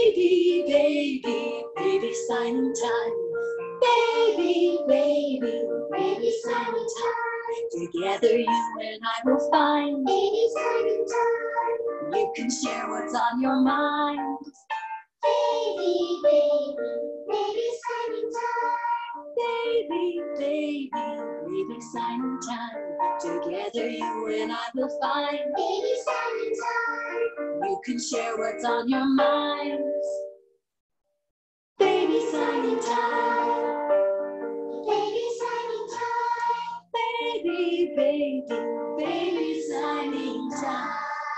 Baby, baby, baby signing time. Baby, baby, baby signing time. Together you and I will find baby signing time. You can share what's on your mind. Baby, baby, baby signing time. Baby, baby, baby signing time. Together you and I will find baby signing time. You can share what's on your mind. Baby signing time. Baby signing time. Baby, baby, baby signing time.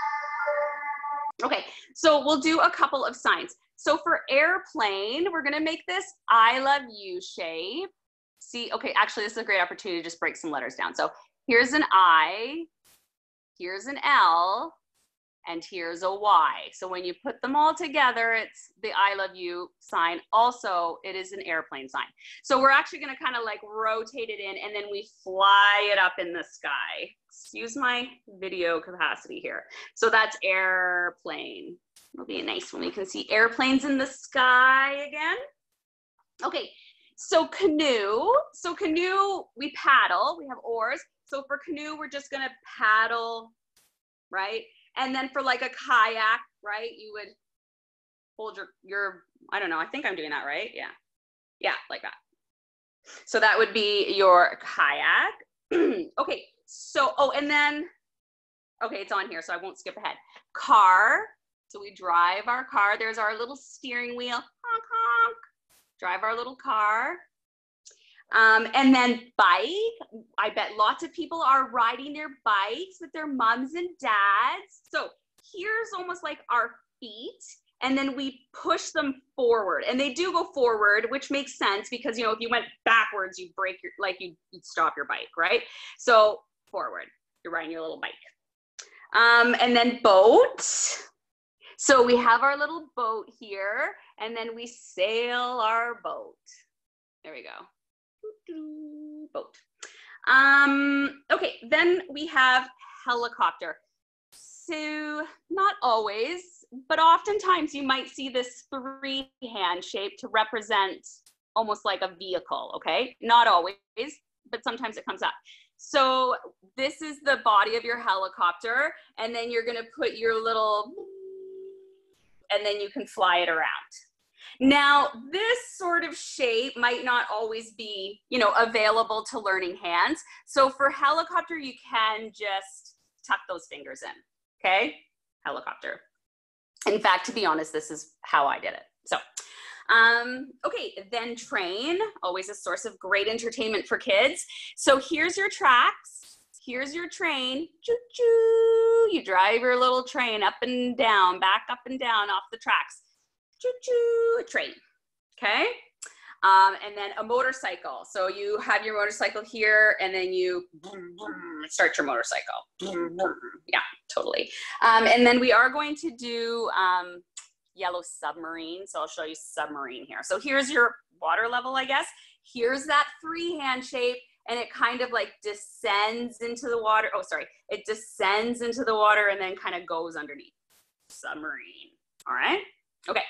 Okay, so we'll do a couple of signs. So for airplane, we're gonna make this I love you shape. See, okay, actually this is a great opportunity to just break some letters down. So here's an I, here's an L, and here's a Y. So when you put them all together, it's the I love you sign. Also, it is an airplane sign. So we're actually gonna kind of like rotate it in and then we fly it up in the sky. Excuse my video capacity here. So that's airplane. It'll be nice when we can see airplanes in the sky again. Okay, so canoe. So canoe, we paddle, we have oars. So for canoe, we're just gonna paddle, right? And then for like a kayak, right, you would hold your, I don't know, I think I'm doing that right. Yeah. Yeah, like that. So that would be your kayak. Okay, so, oh, and then, okay, it's on here, so I won't skip ahead. Car, so we drive our car. There's our little steering wheel. Honk, honk. Drive our little car. And then bike, I bet lots of people are riding their bikes with their moms and dads. So here's almost like our feet, and then we push them forward. And they do go forward, which makes sense because, you know, if you went backwards, you'd break your, like you'd stop your bike, right? So forward, you're riding your little bike. And then boat. So we have our little boat here, and then we sail our boat. There we go. Boat. Okay, then we have helicopter. So not always, but oftentimes you might see this three-hand shape to represent almost like a vehicle, okay? Not always, but sometimes it comes up. So this is the body of your helicopter, and then you're gonna put your little, and then you can fly it around. Now, this sort of shape might not always be, you know, available to learning hands. So for helicopter, you can just tuck those fingers in, okay? Helicopter. In fact, to be honest, this is how I did it. So, okay, then train, always a source of great entertainment for kids. So here's your tracks. Here's your train. Choo-choo. You drive your little train up and down, back up and down off the tracks. Choo-choo, a train, okay? And then a motorcycle. So you have your motorcycle here, and then you start your motorcycle. Yeah, totally. And then we are going to do yellow submarine. So I'll show you submarine here. So here's your water level, I guess. Here's that freehand shape, and it kind of like descends into the water. Oh, sorry. It descends into the water and then kind of goes underneath. Submarine, all right? Okay,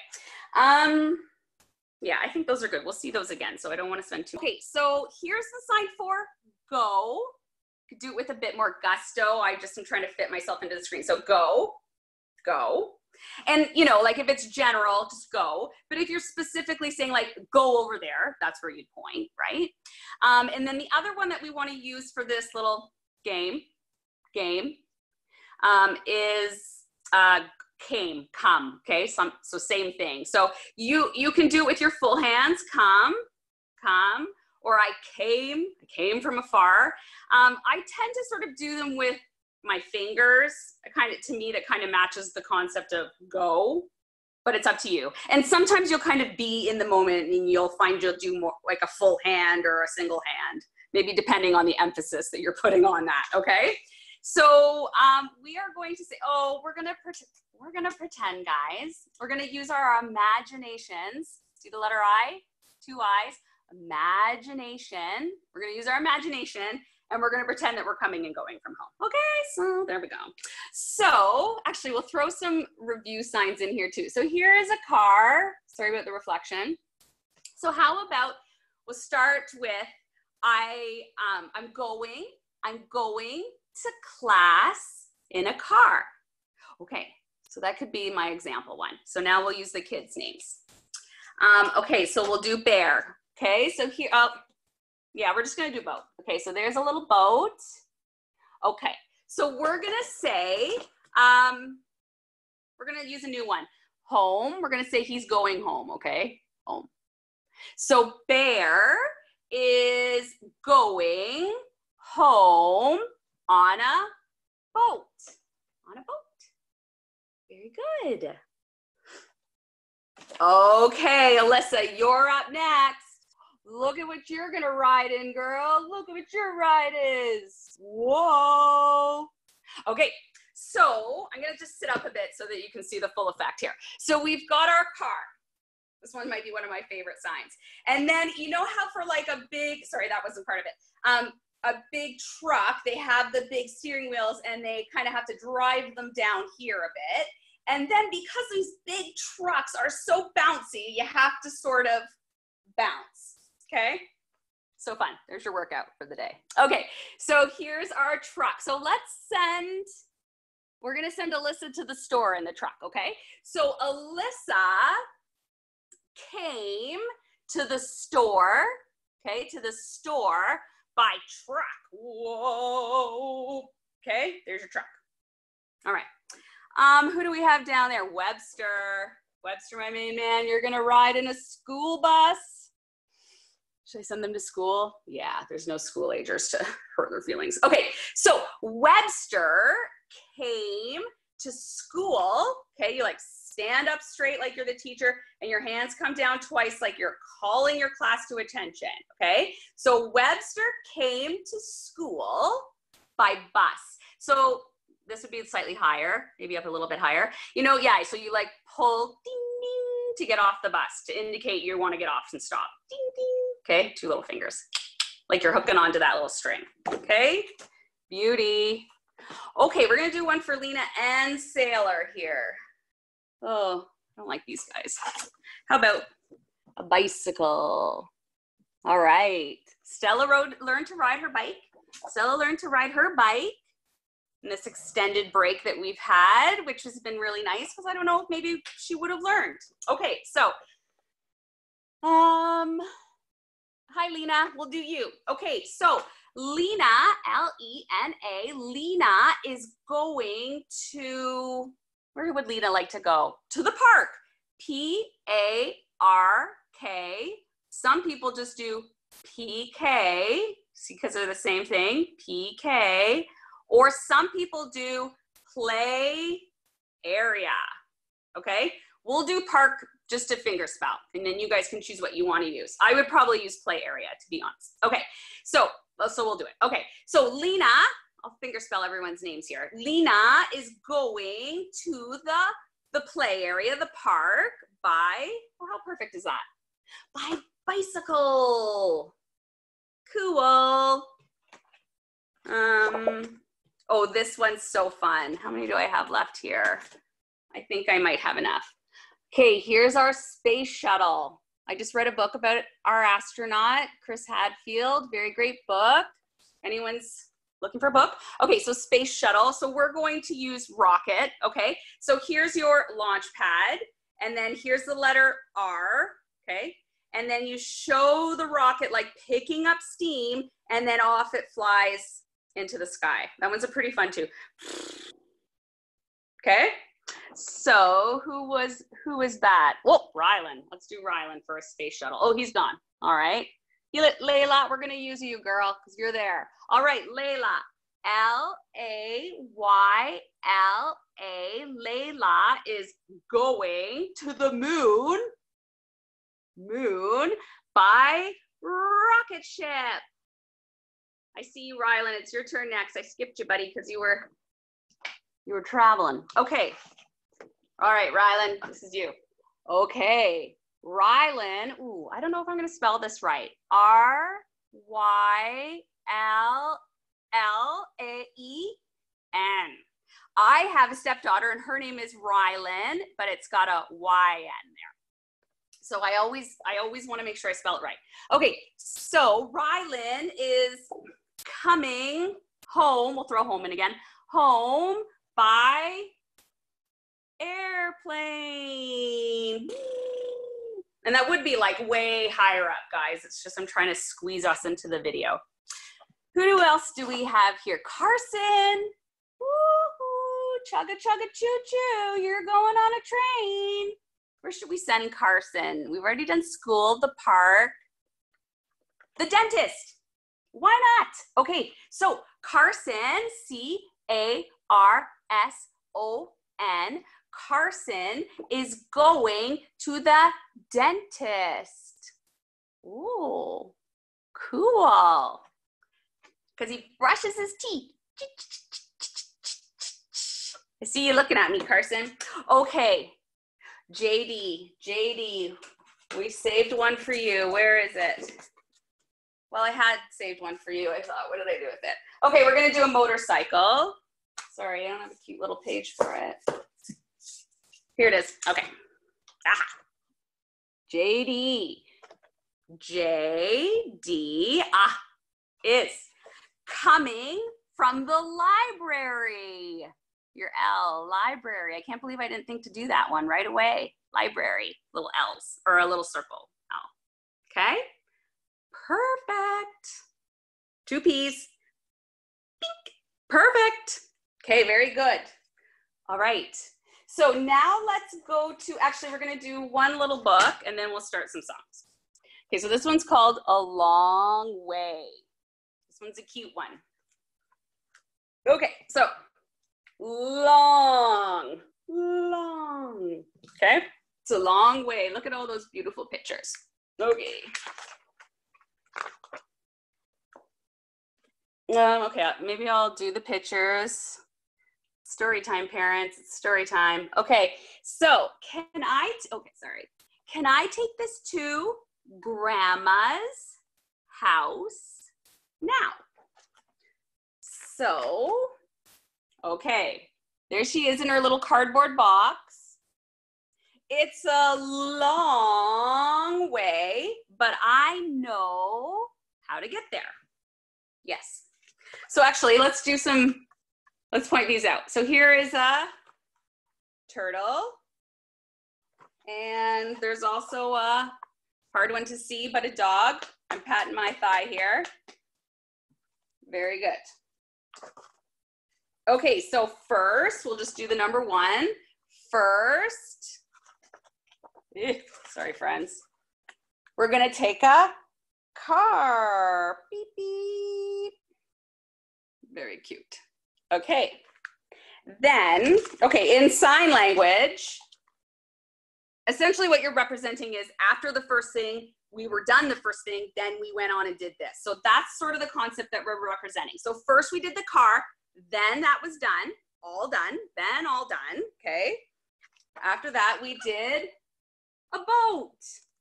yeah, I think those are good. We'll see those again, so I don't want to spend too. Okay, so here's the sign for go. Could do it with a bit more gusto. I just am trying to fit myself into the screen. So go, go. And you know, like if it's general, just go. But if you're specifically saying like go over there, that's where you'd point, right? And then the other one that we want to use for this little game is come, okay? So same thing. So you can do it with your full hands, come, or I came from afar. I tend to sort of do them with my fingers. To me, that kind of matches the concept of go, but it's up to you. And sometimes you'll kind of be in the moment and you'll find you'll do more like a full hand or a single hand, maybe depending on the emphasis that you're putting on that, okay? So we are going to say, oh, we're gonna pretend, guys. We're gonna use our imaginations. See the letter I? 2 I's. Imagination. We're gonna use our imagination, and we're going to pretend that we're coming and going from home. Okay, so there we go. So actually, we'll throw some review signs in here too. So here is a car. Sorry about the reflection. So how about we'll start with I'm going to class in a car. Okay, so that could be my example one. So now we'll use the kids' names. Okay, so we'll do bear. Okay, so here, yeah, we're just gonna do boat. Okay, so there's a little boat. Okay, so we're gonna say, we're gonna use a new one. Home, we're gonna say he's going home, okay? Home. So bear is going home on a boat. On a boat. Very good. Okay, Alyssa, you're up next. Look at what you're gonna ride in, girl. Look at what your ride is. Whoa. Okay, so I'm gonna just sit up a bit so that you can see the full effect here. So we've got our car. This one might be one of my favorite signs. And then you know how for like a big, sorry, that wasn't part of it. A big truck, they have the big steering wheels and they kind of have to drive them down here a bit. And then because these big trucks are so bouncy, you have to sort of bounce, okay? So fun, there's your workout for the day. Okay, so here's our truck. So we're gonna send Alyssa to the store in the truck, okay? So Alyssa came to the store, okay, to the store by truck. Whoa, okay, there's your truck. All right, who do we have down there? Webster. Webster, my main man, you're gonna ride in a school bus. Should I send them to school? Yeah, there's no school agers to hurt their feelings. Okay, so Webster came to school, okay, you like stand up straight like you're the teacher and your hands come down twice like you're calling your class to attention, okay? So Webster came to school by bus. So this would be slightly higher, maybe up a little bit higher. You know, yeah, so you like pull ding, ding to get off the bus to indicate you want to get off and stop. Ding, ding, okay? 2 little fingers, like you're hooking onto that little string, okay? Beauty. Okay, we're gonna do one for Lena and Sailor here. Oh, I don't like these guys. How about a bicycle? All right. Stella learned to ride her bike. Stella learned to ride her bike in this extended break that we've had, which has been really nice because I don't know if maybe she would have learned. Okay, so, hi Lena, we'll do you. Okay, so Lena, L-E-N-A, Lena is going to, where would Lena like to go? To the park. P-A-R-K. Some people just do P-K, see, because they're the same thing, P-K. Or some people do play area, okay? We'll do park just to finger spell, and then you guys can choose what you want to use. I would probably use play area, to be honest. Okay, so we'll do it. Okay, so Lena, I'll finger spell everyone's names here. Lena is going to the play area, the park, by, well, how perfect is that? By bicycle. Cool. Oh, this one's so fun. How many do I have left here? I think I might have enough. Okay, here's our space shuttle. I just read a book about our astronaut, Chris Hadfield. Very great book. Anyone's looking for a book? Okay, so space shuttle. So we're going to use rocket, okay? So here's your launch pad, and then here's the letter R, okay? And then you show the rocket like picking up steam, and then off it flies into the sky. That one's a pretty fun too. Okay, so who was that? Well, Rylan. Let's do Rylan for a space shuttle. Oh, he's gone. All right. Layla, we're gonna use you, girl, because you're there. All right, Layla. L-A-Y-L-A. Layla is going to the moon by rocket ship. I see you, Rylan. It's your turn next. I skipped you, buddy, because you were traveling. Okay. All right, Rylan, this is you. Okay. Rylan, ooh, I don't know if I'm going to spell this right. R-Y-L-A-N. I have a stepdaughter and her name is Rylan, but it's got a Y-N there. So I always want to make sure I spell it right. Okay, so Rylan is coming home, we'll throw home in again, home by airplane. And that would be like way higher up, guys. It's just I'm trying to squeeze us into the video. Who else do we have here? Carson. Woo-hoo, chugga chugga choo choo. You're going on a train. Where should we send Carson? We've already done school, the park, the dentist. Why not? Okay, so Carson, C-A-R-S-O-N, Carson is going to the dentist. Ooh, cool. Because he brushes his teeth. I see you looking at me, Carson. Okay, JD, we saved one for you. Where is it? Well, I had saved one for you. I thought, what did I do with it? Okay, we're gonna do a motorcycle. Sorry, I don't have a cute little page for it. Here it is. Okay. Ah. JD is coming from the library. Your L, library. I can't believe I didn't think to do that one right away. Library, little L's, or a little circle L. Okay? Perfect. 2 P's. Pink. Perfect. Okay, very good. All right. So now let's go to, actually we're gonna do one little book and then we'll start some songs. Okay, so this one's called A Long Way. This one's a cute one. Okay, so long. Okay, it's a long way. Look at all those beautiful pictures. Okay. Okay, maybe I'll do the pictures. Story time, parents, it's story time. Okay, so can I take this to Grandma's house now? So, okay, there she is in her little cardboard box. It's a long way, but I know how to get there. Yes. So actually, let's point these out. So here is a turtle. And there's also a hard one to see, but a dog. I'm patting my thigh here. Very good. Okay, so first, we'll just do the number 1. First, sorry friends, we're gonna take a car. Beep, beep. Very cute. Okay, then, okay, in sign language, essentially what you're representing is after the first thing, we were done the first thing, then we went on and did this. So that's sort of the concept that we're representing. So first we did the car, then that was done, then all done, okay? After that, we did a boat.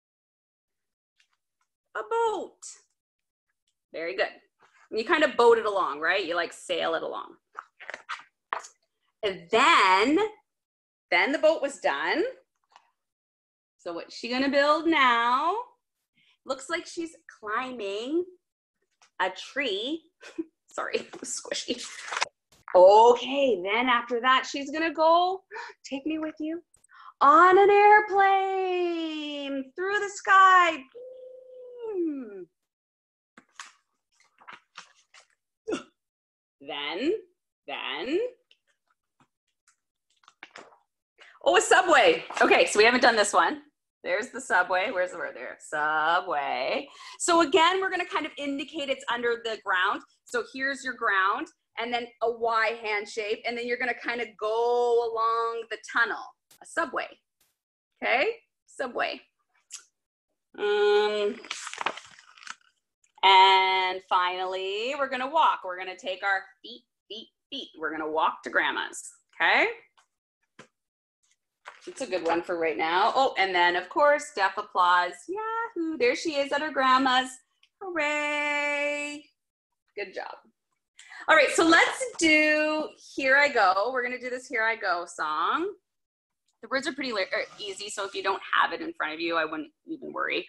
A boat. Very good. You kind of boat it along, right? You like sail it along. And then the boat was done. So what's she gonna build now? Looks like she's climbing a tree. Sorry, it was squishy. Okay, then after that, she's gonna go, take me with you, on an airplane through the sky. Then, oh, a subway. Okay, so we haven't done this one. There's the subway. Where's the word there? Subway. So again, we're gonna kind of indicate it's under the ground. So here's your ground, and then a Y hand shape, and then you're gonna kind of go along the tunnel, a subway. Okay, subway. And finally, we're gonna walk. We're gonna take our feet. We're gonna walk to Grandma's, okay? It's a good one for right now. Oh, and then of course, deaf applause. Yahoo, there she is at her Grandma's. Hooray. Good job. All right, so let's do Here I Go. We're gonna do this Here I Go song. The words are pretty easy, so if you don't have it in front of you, I wouldn't even worry.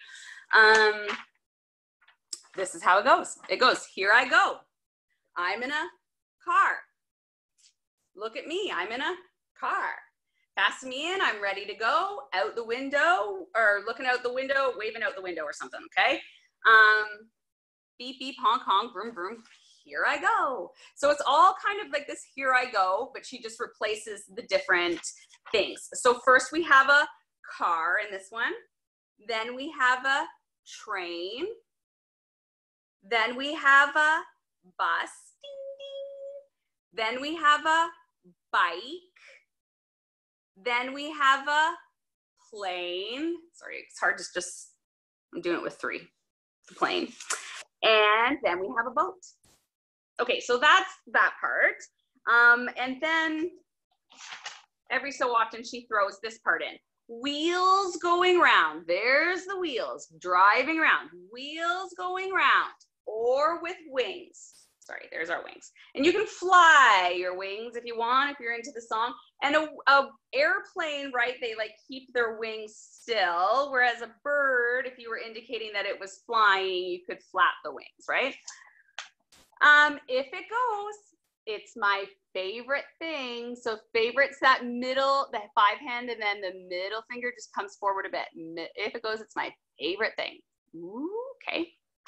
This is how it goes. It goes, here I go. I'm in a car. Look at me, I'm in a car. Fasten me in, I'm ready to go. Out the window, or looking out the window, waving out the window or something, okay? Beep, beep, honk, honk, vroom, vroom. Here I go. So it's all kind of like this here I go, but she just replaces the different things. So first we have a car in this one. Then we have a train. Then we have a bus. Ding, ding. Then we have a bike. Then we have a plane. Sorry, it's hard to just, I'm doing it with 3. Plane. And then we have a boat. Okay, so that's that part. And then every so often she throws this part in. Wheels going round. There's the wheels driving around. Wheels going round, or with wings. Sorry, there's our wings. And you can fly your wings if you want, if you're into the song. And a airplane, right, they like keep their wings still, whereas a bird, if you were indicating that it was flying, you could flap the wings, right? If it goes, it's my favorite thing. So favorite's that middle, the 5 hand, and then the middle finger just comes forward a bit. If it goes, it's my favorite thing. Ooh, okay.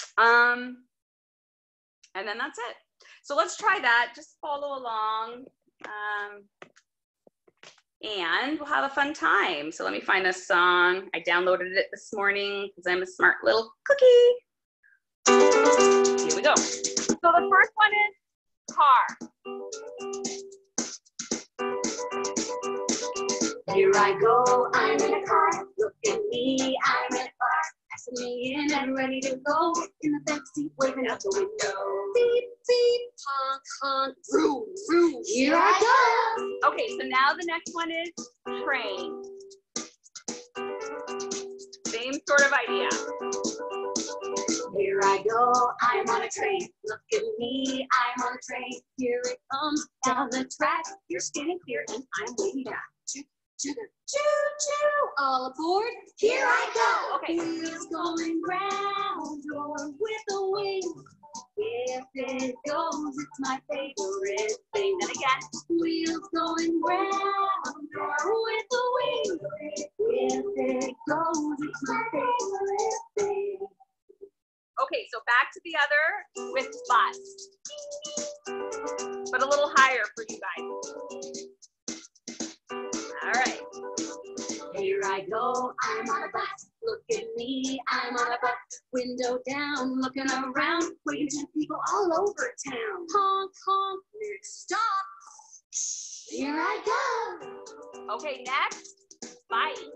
And then that's it. So let's try that. Just follow along. And we'll have a fun time. So let me find a song. I downloaded it this morning because I'm a smart little cookie. Here we go. So the first one is car. Here I go, I'm in a car. Look at me, I'm in a car. Passing me in and ready to go. In the backseat, waving out the window. Beep, beep, honk, honk, vroom, vroom. Here I go. Okay, so now the next one is train. Same sort of idea. Here I go, I'm on a train. Look at me, I'm on a train. Here it comes down the track. You're standing clear and I'm waiting back. Choo, choo, choo, all aboard. Here I go. Okay. Wheels going round or with the wind. If it goes, it's my favorite thing. And again. Wheels going round or with the wind. If it goes, it's my favorite thing. Okay, so back to the other with bus. But a little higher for you guys. All right. Here I go, I'm on a bus. Look at me, I'm on a bus. Window down, looking around, waiting to people all over town. Honk, honk, next stop. Here I go. Okay, next, bike.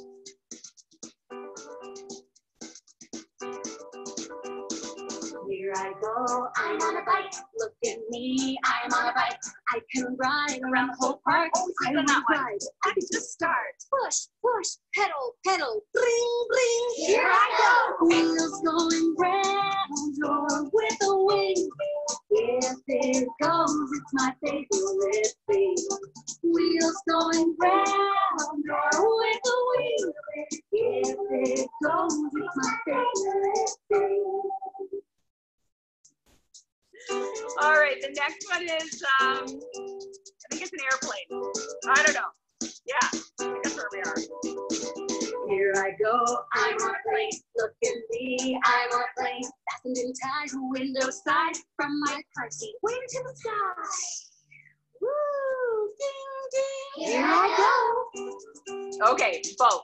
Here I go, I'm on a bike. Look at me, I'm on a bike. I can ride around the whole park. I want to ride, I can just start. Push, push, pedal, pedal, bring, bring. Here I go. Wheels going round or with a wing. If it goes, it's my favorite thing. Wheels going round or with a wing. If it goes, it's my favorite thing. All right, the next one is, I think it's an airplane. I don't know. Yeah, I think that's where we are. Here I go, I'm on a plane. Look at me, I'm on a plane. Fastened and tied, window side. From my car seat, waving to the sky. Woo, ding, ding. Here I go. Okay, boat.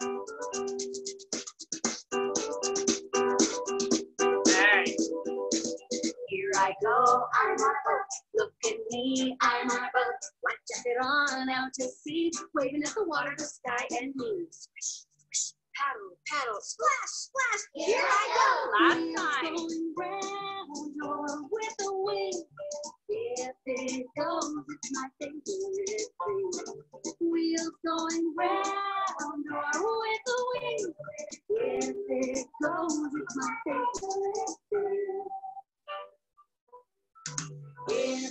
Here I go, I'm on a boat. Look at me, I'm on a boat. White jacket on, out to sea, waving at the water, the sky, and me. Swish, swish, paddle, paddle, splash, splash. Here I go. Last time. Going round or with a wing. If it goes, it's my favorite thing. Wheels going round or with a wing. If it goes, it's my favorite thing. If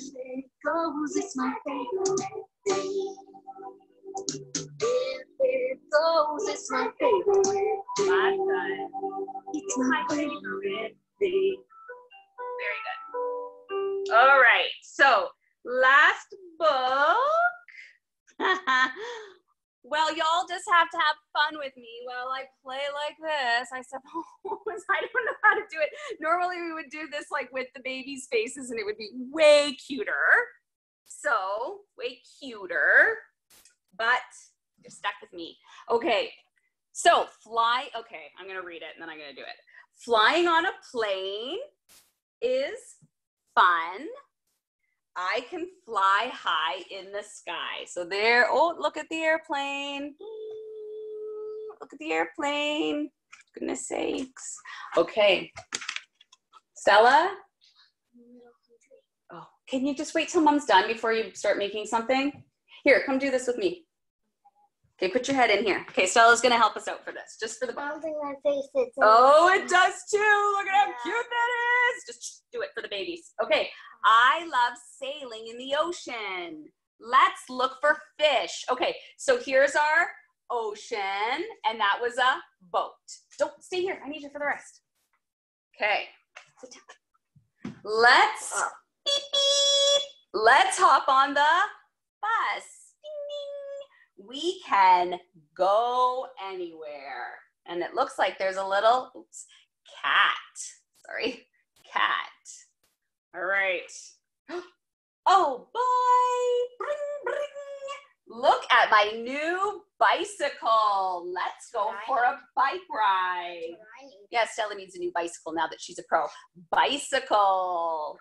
It goes, it's my favorite thing. It's my favorite thing. Very good. All right, so last book. Well, y'all just have to have fun with me while I play like this, I suppose. I don't know how to do it. Normally we would do this like with the baby's faces and it would be way cuter. So, way cuter, but you're stuck with me. Okay, so okay, I'm gonna read it and then I'm gonna do it. Flying on a plane is fun. I can fly high in the sky. So there, oh, look at the airplane. Look at the airplane. Goodness sakes. Okay. Stella? Oh, can you just wait till mom's done before you start making something? Here, come do this with me. Okay, put your head in here. Okay, Stella's gonna help us out for this, just for the I don't think my face fits in. Oh, it does too. Look at how cute that is. Just do it for the babies. Okay, I love sailing in the ocean. Let's look for fish. Okay, so here's our ocean, and that was a boat. Don't stay here. I need you for the rest. Okay, sit down. Let's beep, beep. Let's hop on the bus. Ding, ding. We can go anywhere. And it looks like there's a little, oops, cat. Sorry, cat. All right. Oh boy, bring, bring. Look at my new bicycle. Let's go for a bike ride. Yeah, Stella needs a new bicycle now that she's a pro. Bicycle.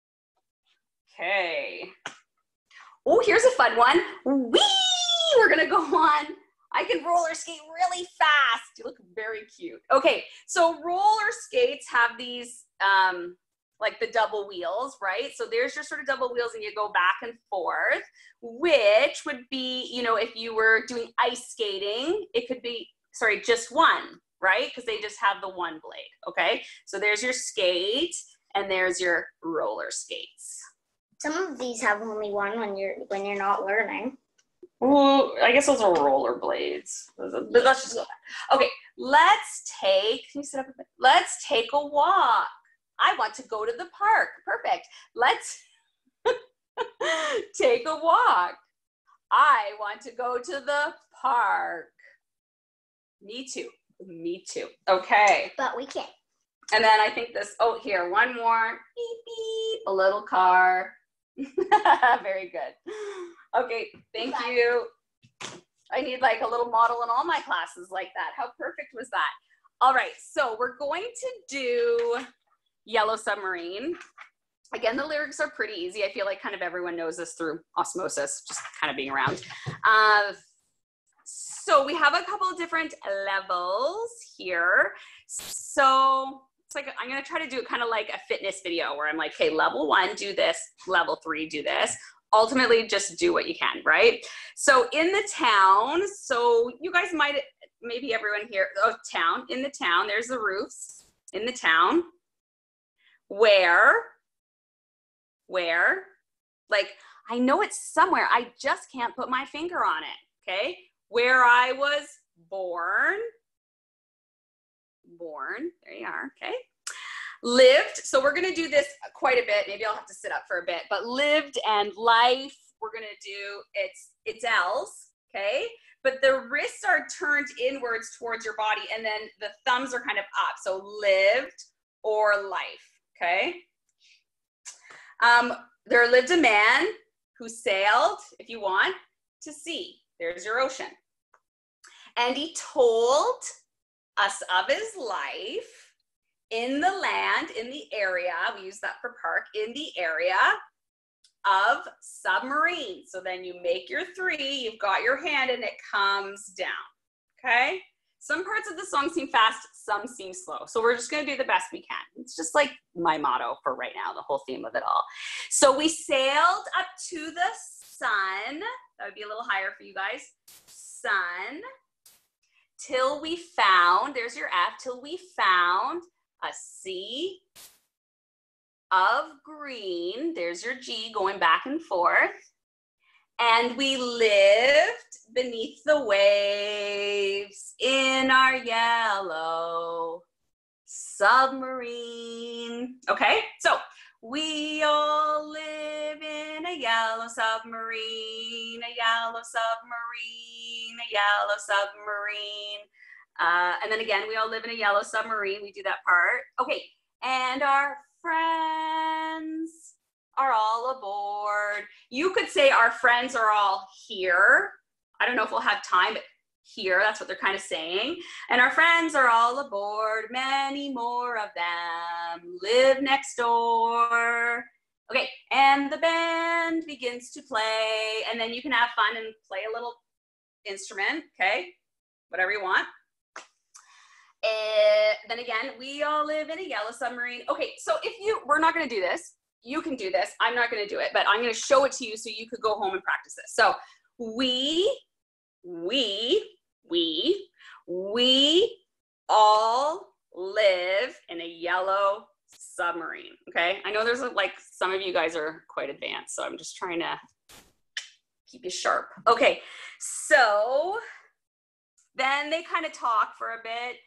Okay. Oh, here's a fun one. Whee! We're gonna go on. I can roller skate really fast. You look very cute. Okay, so roller skates have these, like the double wheels, right? So there's your sort of double wheels and you go back and forth, which would be, you know, if you were doing ice skating, it could be, sorry, just one, right? Because they just have the one blade, okay? So there's your skate and there's your roller skates. Some of these have only one when you're not learning. Well, I guess those are roller blades. But let's just go back. Okay, let's take, can you sit up a bit? Let's take a walk. I want to go to the park. Perfect. Let's take a walk. I want to go to the park. Me too. Me too. Okay. But we can't. And then I think this, oh, here, one more. Beep, beep, a little car. Very good. Okay, thank you. I need like a little model in all my classes like that. How perfect was that? All right, so we're going to do Yellow Submarine. Again, the lyrics are pretty easy. I feel like kind of everyone knows this through osmosis, just kind of being around. So we have a couple of different levels here. So it's like, I'm gonna try to do it kind of like a fitness video where I'm like, okay, level 1, do this, level 3, do this. Ultimately, just do what you can, right? So in the town, so you guys might, maybe everyone here, oh, town, in the town, there's the roofs in the town. Where, like, I know it's somewhere, I just can't put my finger on it, okay? Where I was born, there you are, okay? Lived, so we're gonna do this quite a bit, maybe I'll have to sit up for a bit, but lived and life, we're gonna do, it's else, okay? But the wrists are turned inwards towards your body and then the thumbs are kind of up, so lived or life, okay? There lived a man who sailed, if you want, to sea. There's your ocean. And he told us of his life in the land, in the area, we use that for park, in the area of Submarine. So then you make your 3, you've got your hand and it comes down, okay? Some parts of the song seem fast, some seem slow. So we're just gonna do the best we can. It's just like my motto for right now, the whole theme of it all. So we sailed up to the sun. That would be a little higher for you guys. Sun. Till we found, there's your F, till we found a sea of green. There's your G going back and forth. And we lived beneath the waves in our yellow submarine. Okay, so we all live in a yellow submarine, a yellow submarine, a yellow submarine. And then again, we all live in a yellow submarine. We do that part. Okay, and our friends are all aboard. You could say our friends are all here. I don't know if we'll have time, but here, that's what they're kind of saying. And our friends are all aboard. Many more of them live next door. Okay, and the band begins to play, and then you can have fun and play a little instrument, okay? Whatever you want. Then again, we all live in a yellow submarine. Okay, so we're not gonna do this. You can do this. I'm not gonna do it, but I'm gonna show it to you so you could go home and practice this. So we all live in a yellow submarine, okay? I know there's like some of you guys are quite advanced, so I'm just trying to keep you sharp. Okay, so then they kind of talk for a bit.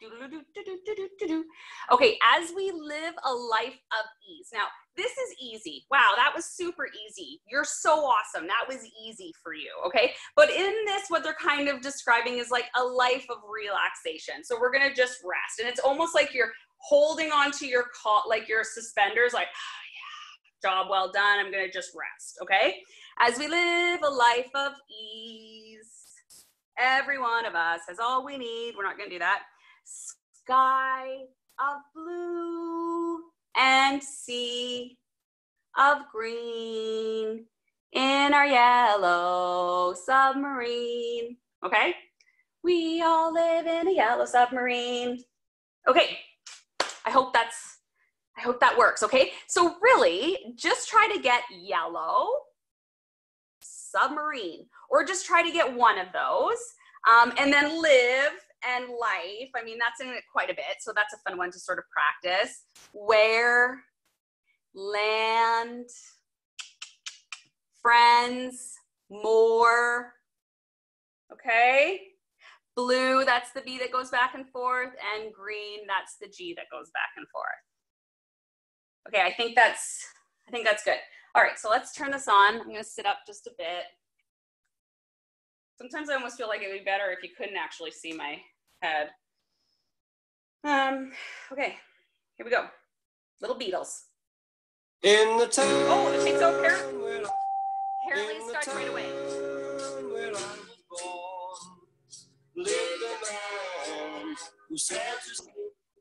Okay, as we live a life of ease. Now, this is easy. Wow, that was super easy. You're so awesome. That was easy for you, okay? But in this, what they're kind of describing is like a life of relaxation. So we're gonna just rest. And it's almost like you're holding onto your suspenders, like, oh, yeah, job well done. I'm gonna just rest, okay? As we live a life of ease. Every one of us has all we need. We're not going to do that. Sky of blue and sea of green in our yellow submarine. Okay? We all live in a yellow submarine. Okay. I hope that works. Okay? So really, just try to get yellow submarine, or just try to get one of those, and then live and life. I mean, that's in it quite a bit, so that's a fun one to sort of practice. Where, land, friends, more. Okay? Blue, that's the B that goes back and forth, and green, that's the G that goes back and forth. Okay, I think that's good. All right, so let's turn this on. I'm gonna sit up just a bit. Sometimes I almost feel like it would be better if you couldn't actually see my head. Okay, here we go. Little Beatles. In the town. Oh, okay, so apparently it starts right away. Where I was born, lived a man who said to sleep.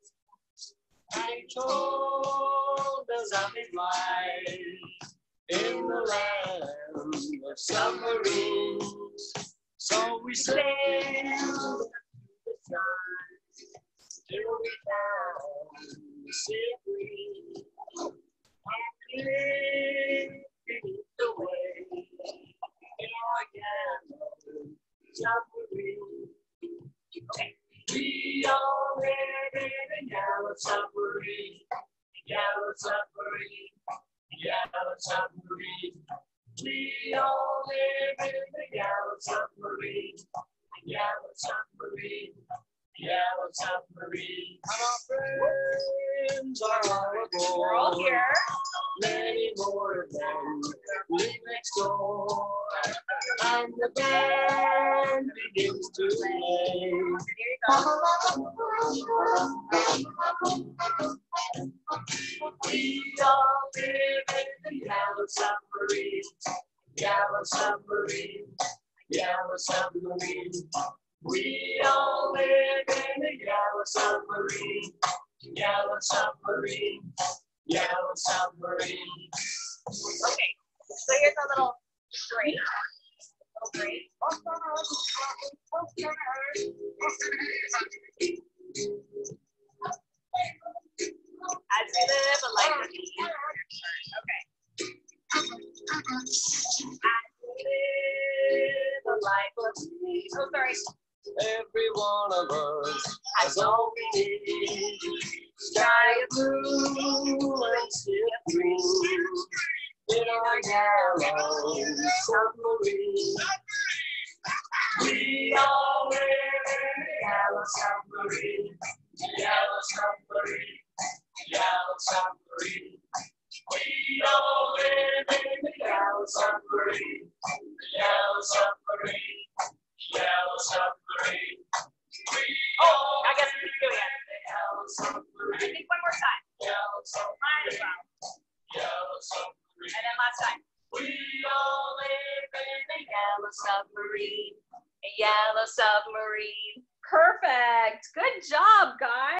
I told us of his life in the land of submarines. So we sailed to the sky till we found the sea green. And lived beneath the waves in our yellow submarine. Okay. We all live in a yellow submarine, yellow submarine, yellow submarine. We all live in a yellow submarine, yellow submarine, yellow submarine. And our friends are all aboard. We're all here. Many more of them live next door. And the band begins to play. We all live in the yellow submarine, yellow submarine, yellow submarine. We all live in the yellow submarine, yellow submarine, yellow submarine. Okay, so here's a little break. As we live a life of ease. Okay. As we live a life of ease. Oh, sorry. Every one of us has all we need. Sky of blue and sea of green in our yellow submarine. We all live in the yellow submarine, yellow submarine, yellow submarine. We all live in the yellow submarine, yellow submarine, yellow submarine. Oh, I guess we can do it. Yellow submarine. I think one more time. Yellow Might as submarine. well. Yellow submarine. And then last time. We all live in the yellow submarine. A yellow submarine. Perfect. Good job, guys.